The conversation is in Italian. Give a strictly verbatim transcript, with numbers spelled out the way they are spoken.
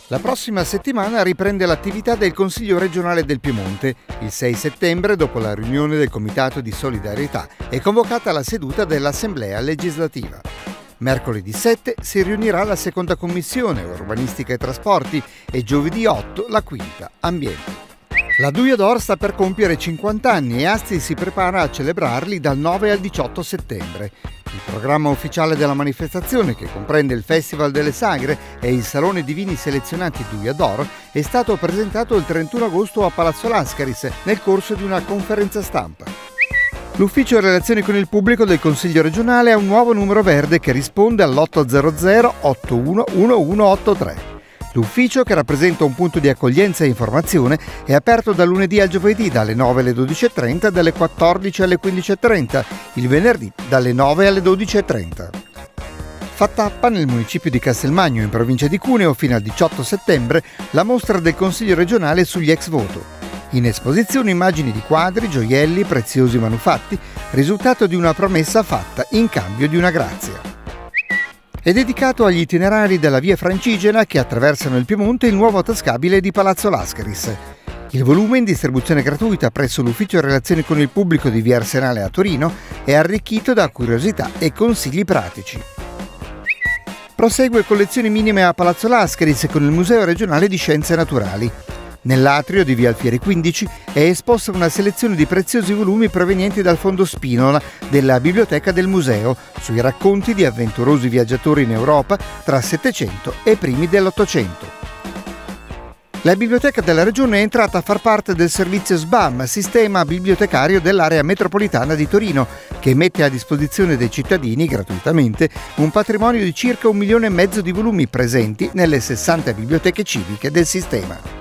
La prossima settimana riprende l'attività del Consiglio regionale del Piemonte. Il sei settembre, dopo la riunione del Comitato di Solidarietà, è convocata la seduta dell'Assemblea legislativa. Mercoledì sette si riunirà la seconda commissione, urbanistica e trasporti, e giovedì otto la quinta, ambiente. La Duia d'Or sta per compiere cinquanta anni e Asti si prepara a celebrarli dal nove al diciotto settembre. Il programma ufficiale della manifestazione, che comprende il Festival delle Sagre e il Salone di Vini Selezionati Duia d'Or, è stato presentato il trentuno agosto a Palazzo Lascaris nel corso di una conferenza stampa. L'Ufficio Relazioni con il Pubblico del Consiglio regionale ha un nuovo numero verde che risponde all'otto zero zero otto uno uno uno otto tre. L'ufficio, che rappresenta un punto di accoglienza e informazione, è aperto dal lunedì al giovedì dalle nove alle dodici e trenta, dalle quattordici alle quindici e trenta, il venerdì dalle nove alle dodici e trenta. Fa tappa nel municipio di Castelmagno, in provincia di Cuneo, fino al diciotto settembre, la mostra del Consiglio regionale sugli ex voto. In esposizione immagini di quadri, gioielli, preziosi manufatti, risultato di una promessa fatta in cambio di una grazia. È dedicato agli itinerari della via Francigena che attraversano il Piemonte il nuovo tascabile di Palazzo Lascaris. Il volume, in distribuzione gratuita presso l'Ufficio Relazioni con il Pubblico di via Arsenale a Torino, è arricchito da curiosità e consigli pratici. Prosegue collezioni minime a Palazzo Lascaris con il Museo regionale di Scienze Naturali. Nell'atrio di via Alfieri quindici è esposta una selezione di preziosi volumi provenienti dal fondo Spinola della biblioteca del museo, sui racconti di avventurosi viaggiatori in Europa tra Settecento e primi dell'Ottocento. La biblioteca della regione è entrata a far parte del servizio S B A M, sistema bibliotecario dell'area metropolitana di Torino, che mette a disposizione dei cittadini gratuitamente un patrimonio di circa un milione e mezzo di volumi presenti nelle sessanta biblioteche civiche del sistema.